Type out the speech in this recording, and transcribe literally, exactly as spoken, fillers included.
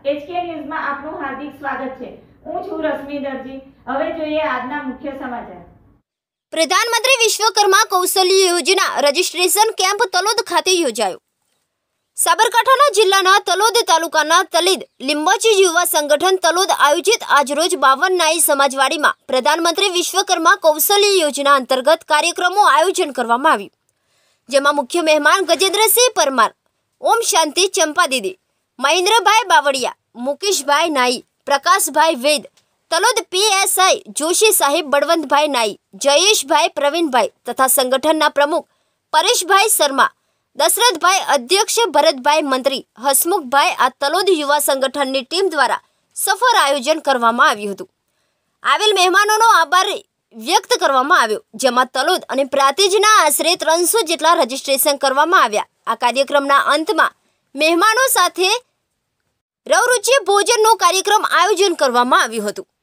HK ન્યૂઝમાં આપનું હાર્દિક સ્વાગત છે। હું છું રશ્મિ દરજી। હવે જોઈએ આજના મુખ્ય સમાચાર। પ્રધાનમંત્રી વિશ્વકર્મા કૌશલ્ય યોજના રજીસ્ટ્રેશન કેમ્પ તલોદ ખાતે યોજાયો। સાબરકાંઠા જિલ્લાના તલોદ તાલુકાના તલીદ લીંબોચી યુવા સંગઠન તલોદ આયોજિત આજરોજ બાવન નાઈ સમાજવાડીમાં પ્રધાનમંત્રી વિશ્વકર્મા કૌશલ્ય યોજના અંતર્ગત કાર્યક્રમો આયોજન કરવામાં આવ્યું, જેમાં મુખ્ય મહેમાન ગજેન્દ્રસિંહ પરમાર, ઓમ શાંતિ ચંપા દીદી, મહેન્દ્રભાઈ બાવળિયા, મુકેશભાઈ નાઈ, પ્રકાશભાઈ વેદ, તલોદ પીએસઆઈ જોશી સાહેબ, બળવંતભાઈ નાઈ, જયેશભાઈ પ્રવીણભાઈ તથા સંગઠનના પ્રમુખ પરેશભાઈ શર્મા, દશરથભાઈ અધ્યક્ષ, ભરતભાઈ મંત્રી, હસમુખભાઈ આ તલોદ યુવા સંગઠનની ટીમ દ્વારા સફળ આયોજન કરવામાં આવ્યું હતું। આવેલ મહેમાનોનો આભાર વ્યક્ત કરવામાં આવ્યો, જેમાં તલોદ અને પ્રાંતિજના આશરે ત્રણસો જેટલા રજીસ્ટ્રેશન કરવામાં આવ્યા। આ કાર્યક્રમના અંતમાં મહેમાનો સાથે રવરુચિ ભોજનનો કાર્યક્રમ આયોજન કરવામાં આવ્યું હતું।